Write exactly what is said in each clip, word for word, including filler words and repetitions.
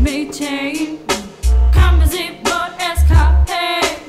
meeting. Composite but escape.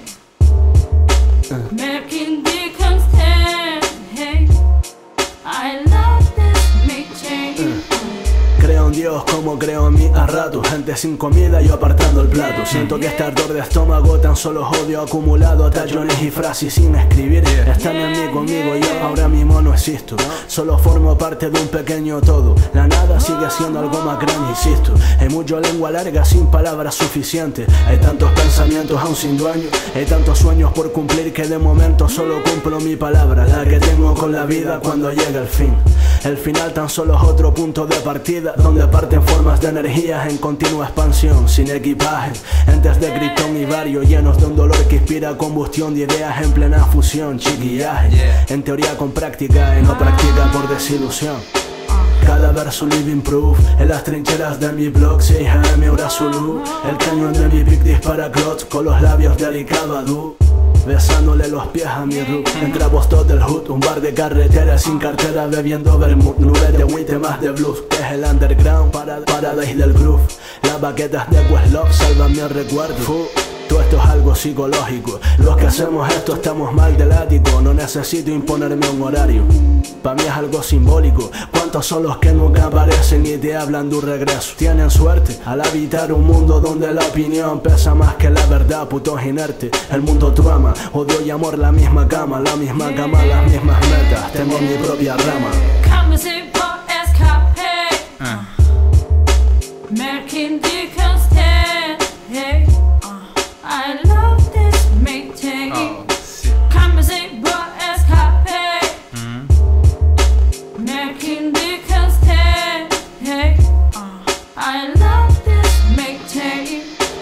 Making the constant. Hey, I love this meeting. Creo en Dios como creo en mí a rato. Gente sin comida, yo apartando el plato. Siento que este ardor de estómago tan solo es odio acumulado, tallones y frases sin escribir. Están en mí, conmigo, yo ahora mismo no existo. Solo formo parte de un pequeño todo. La nada sigue siendo algo más grande, insisto. Hay mucha lengua larga sin palabras suficientes. Hay tantos pensamientos aún sin dueño. Hay tantos sueños por cumplir que de momento solo cumplo mi palabra, la que tengo con la vida cuando llega el fin. El final tan solo es otro punto de partida, donde parten formas de energías en continua expansión, sin equipaje, entes de Krypton y varios, llenos de un dolor que inspira combustión de ideas en plena fusión, chiquillaje, en teoría con práctica y no práctica por desilusión. Cada verso living proof, en las trincheras de mi blog, seis a eme hora Zulu. El cañón de mi pic dispara clots con los labios de Alicabadú, besándole los pies a mi rook. Entre apostol del hood, un bar de carretera sin cartera, bebiendo vermouth, nubes de wheat, temas de blues. Que es el underground, para, paradise del groove. Las baquetas de Questlove salvan mi recuerdo. Fu, todo esto es algo psicológico. Los que hacemos esto estamos mal del ático. No necesito imponerme un horario, pa' mí es algo simbólico. ¿Cuántos son los que nunca aparecen y te hablan de un regreso? Tienen suerte al habitar un mundo donde la opinión pesa más que la verdad, putos inertes. El mundo tu ama, odio y amor, la misma cama, la misma cama, las mismas metas. Tengo mi propia rama. Composite but escape. Uh. Making the constant. Hey, I love this meeting. Oh, shit. Composite but escape. Mm-hmm. Making the constant. Hey, I love this meeting.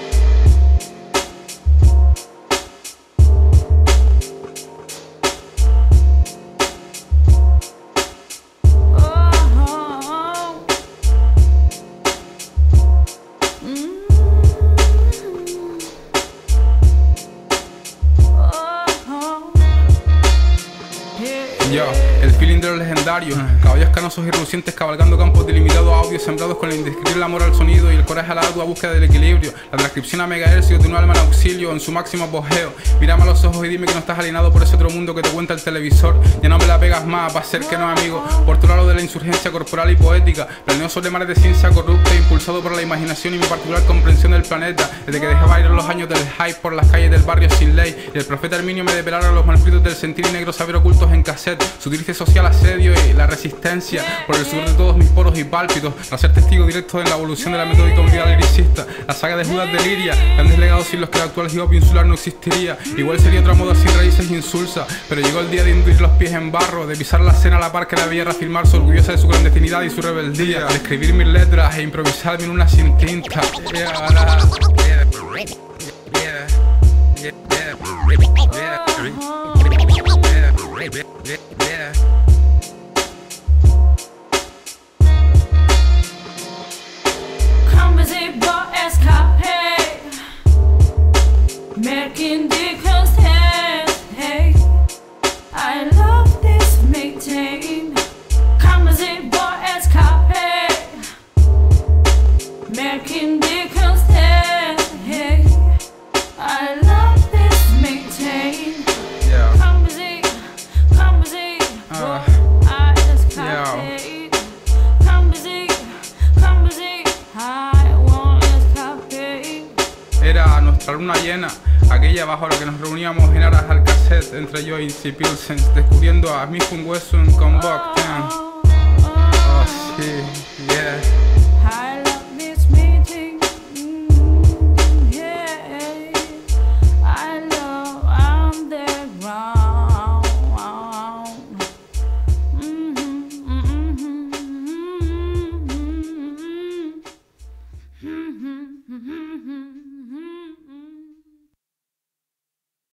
Oh, mm. Yo, el feeling de los legendarios, caballos canosos y relucientes cabalgando campos delimitados a audios sembrados con el indescriptible amor al sonido y el coraje a la ardua búsqueda del equilibrio. La transcripción a megahercios de un alma en auxilio en su máximo apogeo. Mírame a los ojos y dime que no estás alienado por ese otro mundo que te cuenta el televisor. Ya no me la pegas más, va a ser que no, amigo. Por otro lado de la insurgencia corporal y poética, planeo sobre mares de ciencia corrupta, impulsado por la imaginación y mi particular comprensión del planeta. Desde que dejé bailar los años del hype por las calles del barrio sin ley, y el profeta Herminio me develara los malfritos del sentir y negro saber ocultos en cassette. Su triste social asedio y la resistencia por el sudor de todos mis poros y pálpitos, para ser testigo directo de la evolución de la metódica unidad liricista. La saga de Judas de Liria, grandes legados sin los que el actual hip hop insular no existiría. Igual sería otra moda sin raíces insulsa, pero llegó el día de hundir los pies en barro, de pisar la escena a la par que la veía reafirmarse orgullosa de su clandestinidad y su rebeldía, de escribir mis letras e improvisarme en una sin tinta. Yeah, Composite but escape. Making the constant. Hey, I love this meeting. Composite but escape. Making the constant. Hey, I love this meeting. yeah. Composite, composite, Uh, but I escape. Composite, composite, I won't escape. Era nuestra luna llena, aquella bajo la que nos reuníamos en aras al cassette entre joints y pilsens, descubriendo a Miffun Wesson con Bogdan. Oh, Oh, sí, yeah. I love this meeting. Mm, yeah, I love I'm the ground. Mm-hmm, mm-hmm, mm-hmm, mm-hmm, mm-hmm, mm-hmm.